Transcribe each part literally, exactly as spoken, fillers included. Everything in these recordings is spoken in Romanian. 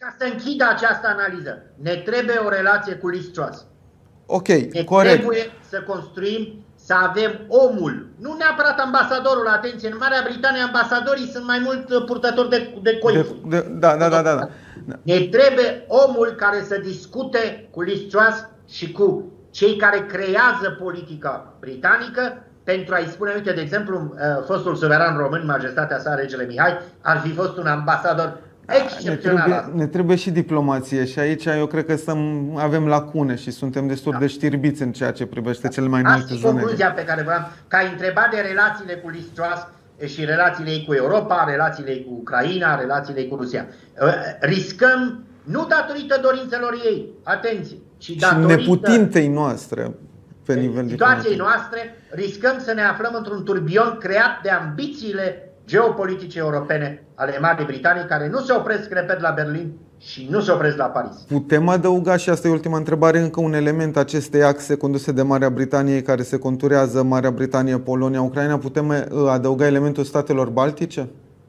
ca să închidă această analiză, ne trebuie o relație cu Liz Truss. Ok, ne corect. Trebuie să construim, să avem omul, nu neapărat ambasadorul, atenție, în Marea Britanie ambasadorii sunt mai mult purtători de, de coifuri. De, de, da, da, da, da, da. Ne trebuie omul care să discute cu Liz Truss și cu cei care creează politica britanică pentru a-i spune, uite, de exemplu, fostul suveran român, majestatea sa, regele Mihai, ar fi fost un ambasador excepțional. Ne trebuie, ne trebuie și diplomație și aici eu cred că stăm, avem lacune și suntem destul da. de știrbiți în ceea ce privește cele mai înalte zone. Concluzia pe care vreau, că ai întrebat de relațiile cu Liz Truss și relațiile ei cu Europa, relațiile ei cu Ucraina, relațiile ei cu Rusia. Riscăm, nu datorită dorințelor ei, atenție, ci datorită și neputintei noastre pe nivel situației noastre, riscăm să ne aflăm într-un turbion creat de ambițiile geopolitice europene ale Marii Britanii, care nu se opresc, repet, la Berlin și nu se opresc la Paris. Putem adăuga, și asta e ultima întrebare, încă un element acestei axe conduse de Marea Britanie, care se conturează Marea Britanie, Polonia, Ucraina, putem adăuga elementul statelor baltice?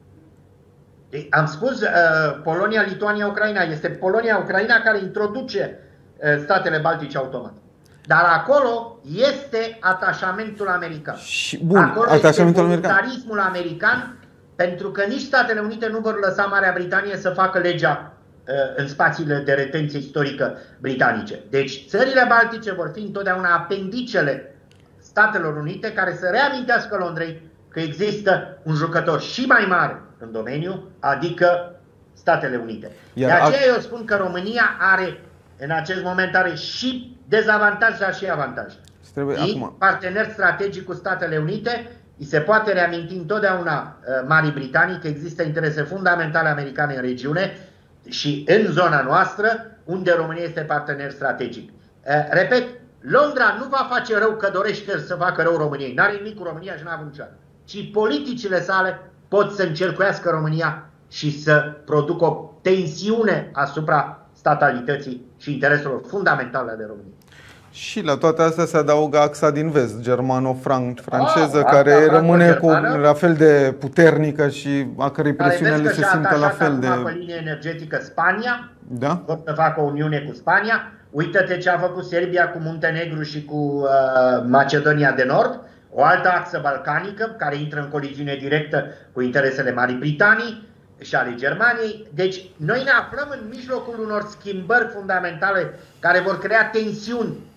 Am spus uh, Polonia, Lituania, Ucraina. Este Polonia, Ucraina care introduce uh, statele baltice automat. Dar acolo este atașamentul american. Și, bun, acolo atașamentul este american. voluntarismul american, pentru că nici Statele Unite nu vor lăsa Marea Britanie să facă legea uh, în spațiile de retenție istorică britanice. Deci țările baltice vor fi întotdeauna apendicele Statelor Unite, care să reamintească Londrei că există un jucător și mai mare în domeniu, adică Statele Unite. Iar de aceea eu spun că România are, în acest moment, are și dezavantaj, dar și avantaj. E partener strategic cu Statele Unite, îi se poate reaminti întotdeauna uh, Marii Britanii că există interese fundamentale americane în regiune și în zona noastră, unde România este partener strategic. Uh, repet, Londra nu va face rău că dorește să facă rău României. N-are nimic cu România și n-a avut niciodată. Ci politicile sale pot să încercuiască România și să producă o tensiune asupra statalității și intereselor fundamentale ale României. Și la toate astea se adaugă axa din vest, germano-franceză, ah, care rămâne cu, la fel de puternică și a cărei presiunile se simtă la fel de... Pe linie energetică Spania, da? Vor să facă o uniune cu Spania. Uită-te ce a făcut Serbia cu Muntenegru și cu uh, Macedonia de Nord, o altă axă balcanică care intră în coliziune directă cu interesele Marii Britanii și ale Germaniei. Deci noi ne aflăm în mijlocul unor schimbări fundamentale care vor crea tensiuni